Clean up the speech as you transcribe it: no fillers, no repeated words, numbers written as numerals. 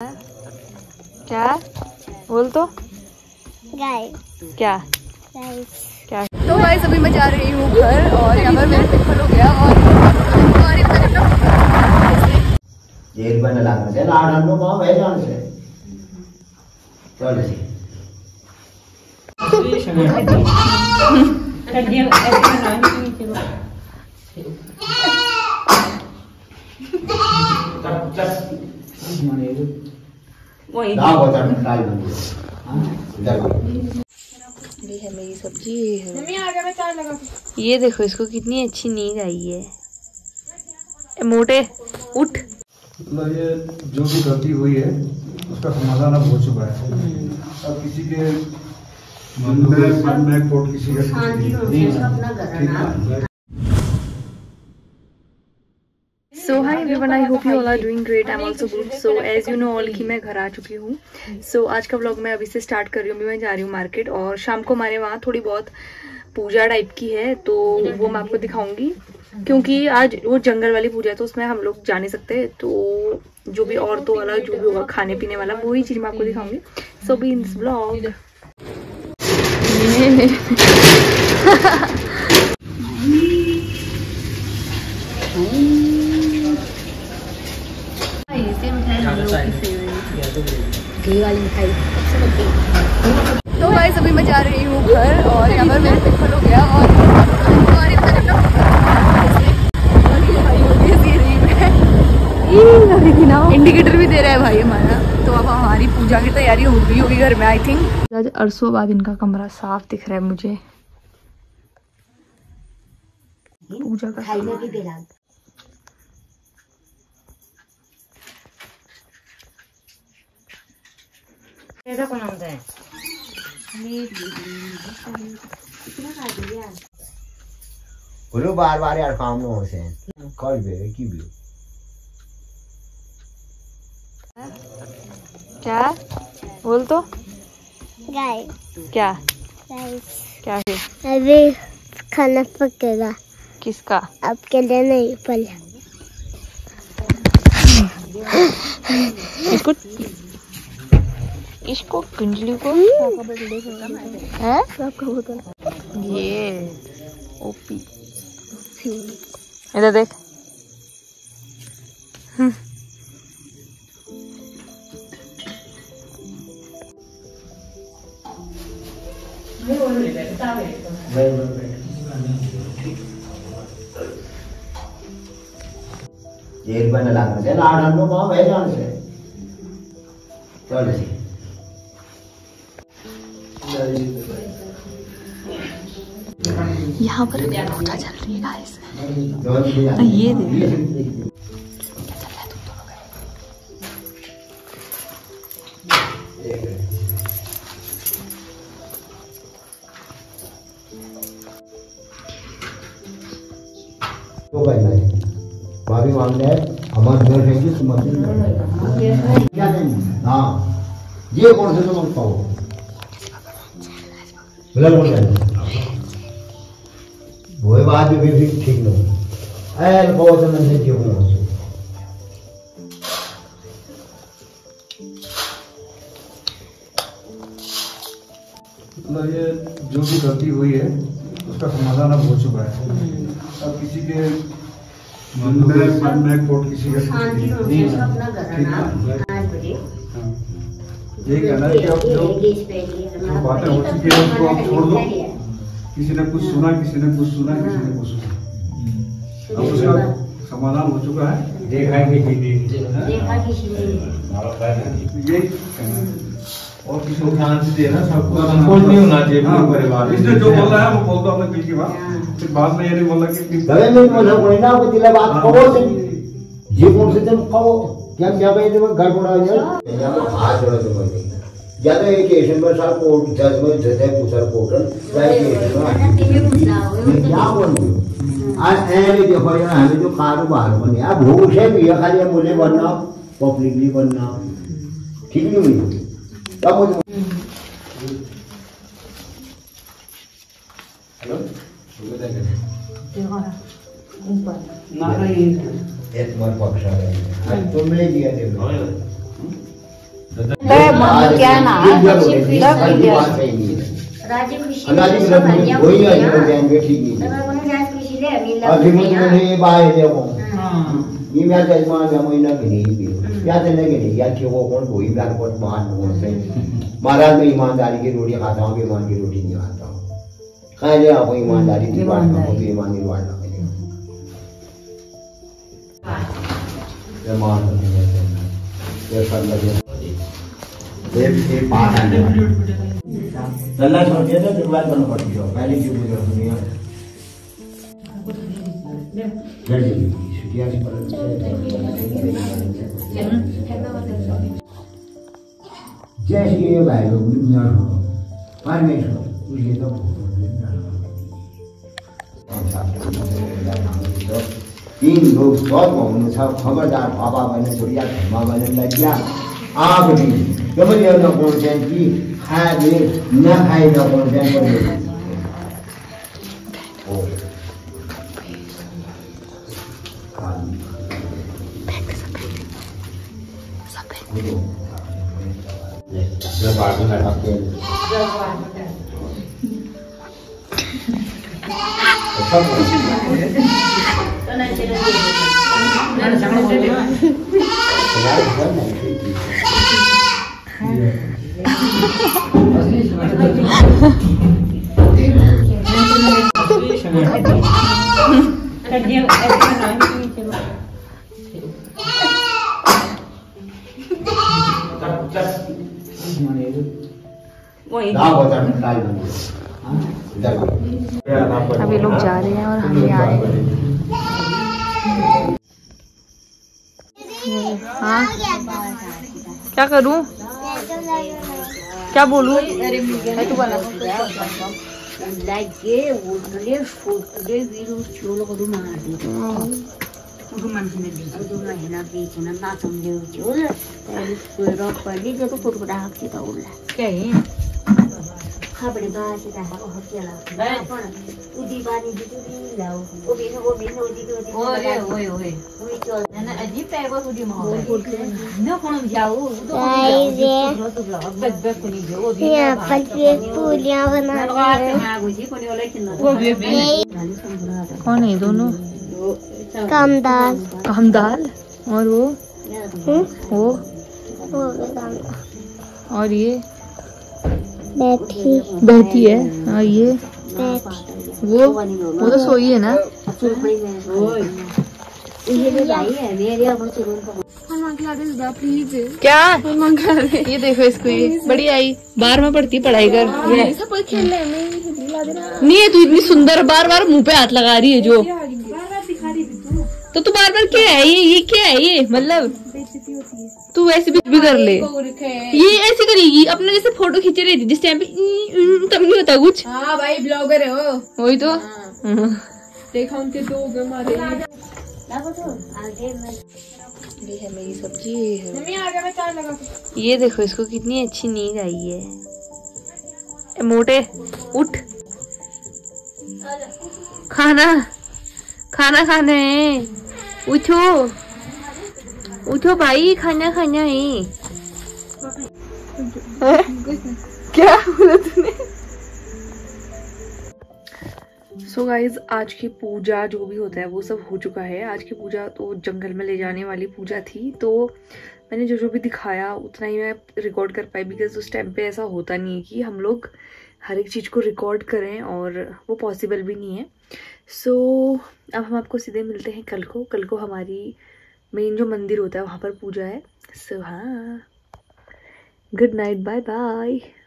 क्या बोल तो गाय क्या गाय क्या। तो गाइस अभी मैं जा रही हूँ घर और यहाँ पर मेरा पेपर हो गया और एक बन लागत है ना आठ को है जान से चल जी वही ना होता है ट्राई बन गया ये है मेरी सब्जी। ये देखो इसको कितनी अच्छी नींद आई है। मोटे उठ। मतलब ये जो भी गलती हुई है उसका समाधान अब हो चुका है। अब किसी के मन में कोर्ट किसी का So hi everyone, I hope you all are doing great. I'm also good. So as you know all कि मैं घर आ चुकी हूँ। So आज का व्लॉग मैं अभी से स्टार्ट कर रही हूँ। मैं जा रही हूँ मार्केट और शाम को हमारे वहाँ थोड़ी बहुत पूजा टाइप की है तो वो मैं आपको दिखाऊंगी क्योंकि आज वो जंगल वाली पूजा है तो उसमें हम लोग जा नहीं सकते। तो जो भी औरतों वाला जो भी होगा खाने पीने वाला वही चीज़ मैं आपको दिखाऊंगी। So be in this vlog. तो गाइस अभी मैं जा रही हूँ घर और यहाँ पर मेरा पेपर हो गया और इंडिकेटर भी दे रहा है भाई हमारा। तो अब हमारी पूजा की तैयारी हो गई होगी घर में आई थिंक। आज अरसों बाद इनका कमरा साफ दिख रहा है मुझे। पूजा का बोलो बार बार यार काम हो से कॉल पे की भी क्या बोल तो गाय क्या गाय क्या है। अभी खाना पकेगा किसका आपके लिए नहीं पहले इसको इसको कुंजली को है ये ओपी इधर देख। एक बन लागत है ना आठ को है जान से चल जी यहाँ पर अभी पूजा चल रही है गाइस। ये देखो क्या चल रहा है तुम दोनों का। तो भाई भाई माफी मांगने हमारे घर है कि मंदिर क्या नहीं हाँ ये कौन से तुम पाओ बोला वो बात भी ठीक नहीं ऐल बहुत मंदिर क्यों ना मतलब ये जो भी गलती हुई है उसका समाधान अब हो चुका है। अब किसी के मन में कोर्ट किसी का ये कहना है कि अब जो बातें हो चुकी है उसको आप छोड़ दो। किसी ने कुछ सुना किसी ने कुछ सुना किसी ने कुछ सुना अब उसका समाधान हो चुका है। देखा ये और किसी को ध्यान से देना सबको संकोच नहीं होना चाहिए परिवार। इसने जो बोला है वो बोल दो अपने दिल की बात। फिर बाद में ये नहीं बोला कि गले में बोला कोई ना वो दिल बात कहो से ये कौन से तुम कहो क्या क्या भाई तुम गड़बड़ा जाए या तो हाथ जोड़ दो बोल या तो एक एशियन में साल कोर्ट जज में जज है पूछर कोर्ट राइट में क्या बोल आज ऐसे देखो यार हमें जो कारोबार बने अब भूख है भी खाली मुझे बनना पब्लिकली बनना ठीक नहीं हुई तब मुझे हेलो ना एक मर पक्ष आ रहा है तुमने दिया दे क्या ना अभी मुझे बाय देखो ये मैं जजमान मैं महीना भी नहीं या तो नहीं या कि वो कौन कोई बात बहुत महान कौन से महाराज में ईमानदारी की रोटी खाता हूँ बेईमान की रोटी नहीं खाता हूँ खैर आपको ईमानदारी की बात ना हो बेईमान की बात ना करें बेईमान नहीं है ये सब लगे ये बात है लल्ला छोड़ दिया तो दुबारा करना पड़ती है पहले क्यों मुझे सुनिए जल्दी छुट्टियां से जैसे ये भाई लोग न हो परमेश्वर उसके तो तीन लोग बहुत मामूल था खबरदार बाबा बने छोड़िया धर्मा बने लगिया आग भी जब ये न कौन जान की खाए न खाए न कौन जान पर जब आगे में रखते हैं अभी लोग जा रहे हैं और हम भी आ रहे हैं। हाँ क्या करूं क्या बोलूं तू बना खबड़ी बात है हो केला पण उदी बानी दिदी लाओ ओ भी ओए ओए ओए ओए चल ना अजीब टाइप का उदी महो न कोण जाऊ ये पर ये पूलियां बना रहे हैं कौन है दोनों कामदाल और वो और ये बैठी है। हाँ ये वो तो सोई है ना। क्या ये देखो इसको ये बड़ी आई बार में पढ़ती पढ़ाई कर नहीं है तू इतनी सुंदर बार बार मुंह पे हाथ लगा रही है जो तो तू बार बार क्या है ये क्या है ये मतलब तू वैसे भी कर ले ये ऐसे करेगी अपने जैसे फोटो खींचे रहती जिस टाइम पे तब नहीं होता कुछ। हाँ भाई ब्लॉगर है वो वही तो देखा उनके दो हमारे ये है मेरी सब्जी है। ये देखो इसको कितनी अच्छी नींद आई है। मोटे उठ खाना खाना है उठो भाई खाना है। क्या बोला तूने? सो गाइज आज की पूजा जो भी होता है वो सब हो चुका है। आज की पूजा तो जंगल में ले जाने वाली पूजा थी तो मैंने जो भी दिखाया उतना ही मैं रिकॉर्ड कर पाई बिकॉज उस टाइम पे ऐसा होता नहीं है कि हम लोग हर एक चीज़ को रिकॉर्ड करें और वो पॉसिबल भी नहीं है। सो अब हम आपको सीधे मिलते हैं कल को हमारी मेन जो मंदिर होता है वहाँ पर पूजा है। सो हाँ गुड नाइट बाय बाय।